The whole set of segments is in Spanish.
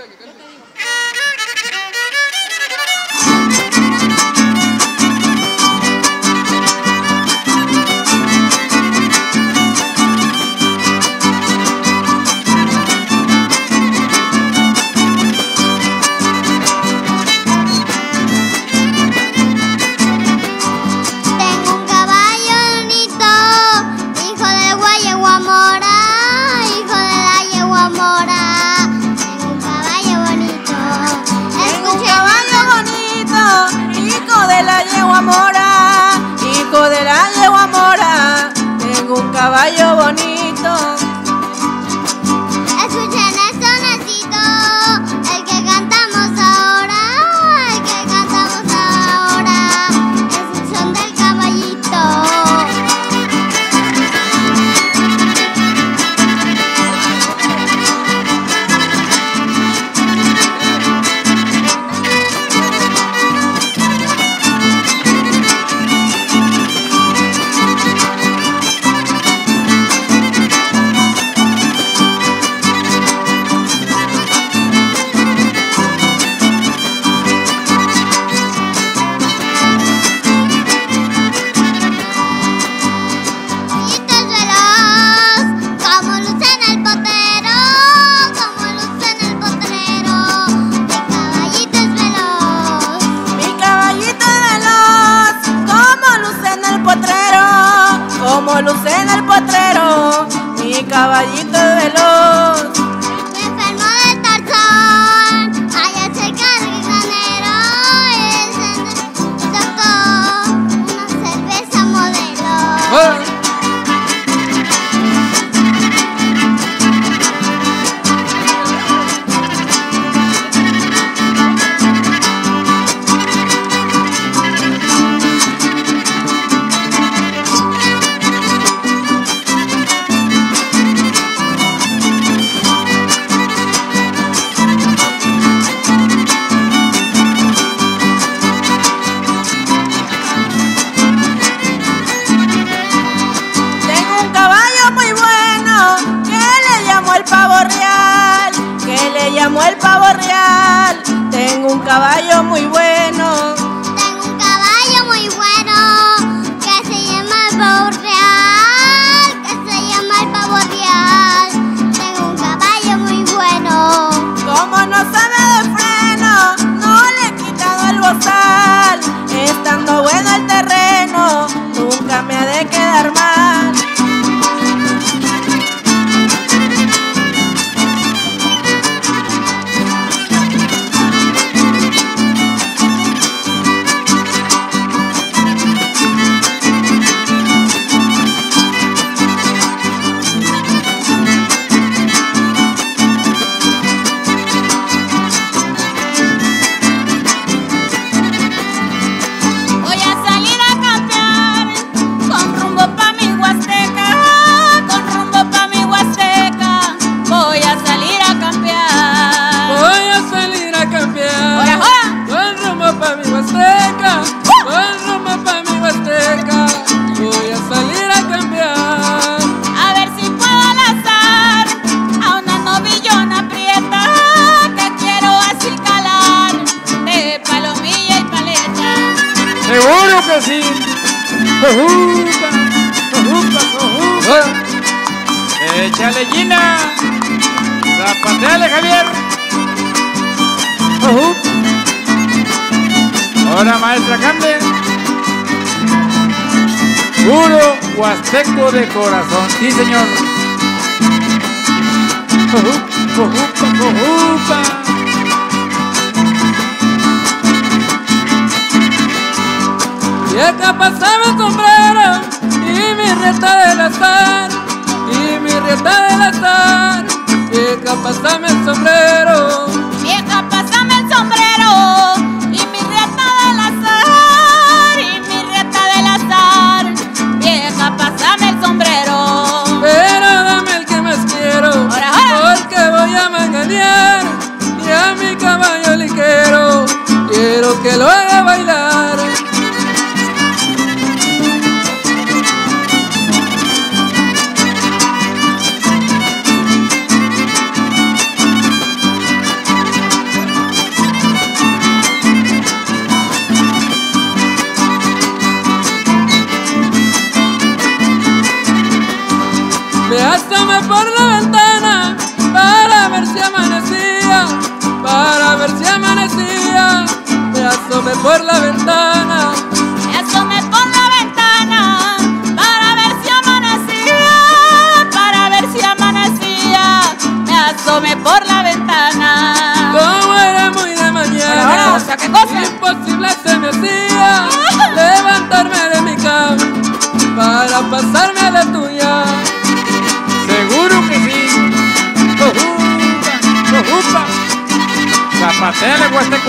Caballo bonito. Escuchen el sonecito, el que cantamos ahora, el que cantamos ahora, es el son del caballito. Como luce en el potrero, mi caballito es veloz. Me enfermo de Tarzán, allá cerca del granero, es el doctor, una cerveza modelo. El pavo real, tengo un caballo muy bueno. Tengo un caballo muy bueno que se llama el pavo real, que se llama el pavo real. Tengo un caballo muy bueno. Como no sabe de freno, no le he quitado el bozal. Estando bueno el terreno, nunca me ha de quedar mal. Seguro que sí. Cojupa, cojupa, cojupa. Échale, Gina. Zapateale, Javier. Cojupa. Ahora, maestra Cande. Puro huasteco de corazón. Sí, señor. Cojupa, cojupa, cojupa. Vieja, pasame el sombrero y mi rieta del azar, y mi rieta del azar. Vieja, pasame el sombrero. Vieja, pásame el sombrero y mi rieta del azar, y mi rieta del azar. Vieja, pásame el sombrero. Pero dame el que más quiero, porque voy a manganear y a mi caballo ligero quiero que lo haga bailar. por la ventana. Me asomé por la ventana para ver si amanecía, para ver si amanecía. Me asomé por la ventana. Como era muy de mañana, Ahora, ¿qué cosa? imposible se me hacía levantarme de mi cama para pasarme a la tuya. Seguro que sí. Cojupa. Zapateale, Huasteco.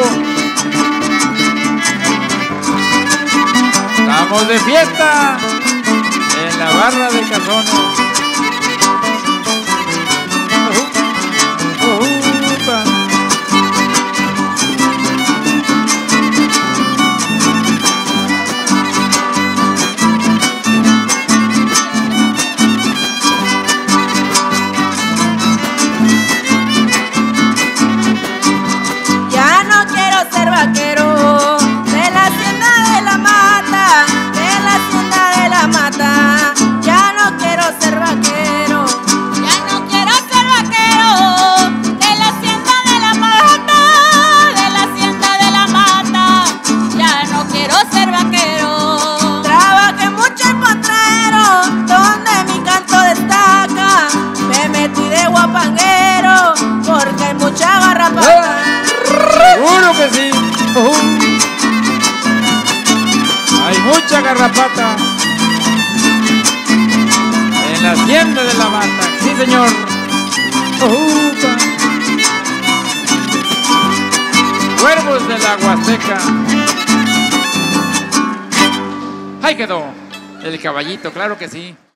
Estamos de fiesta en la barra de Cazones. Cojupa. Ya no quiero ser vaquero de la hacienda de la mata, de la hacienda de la mata. Ya no quiero ser vaquero, ya no quiero ser vaquero de la hacienda de la mata, de la hacienda de la mata. Ya no quiero ser vaquero. Trabajé mucho en potrero, donde mi canto destaca. Me metí de guapanguero, porque hay mucha garrapata. Seguro que sí. Hay mucha garrapata en la hacienda de la mata. Sí, señor. Cuervos de la Huasteca. Ahí quedó el caballito, claro que sí.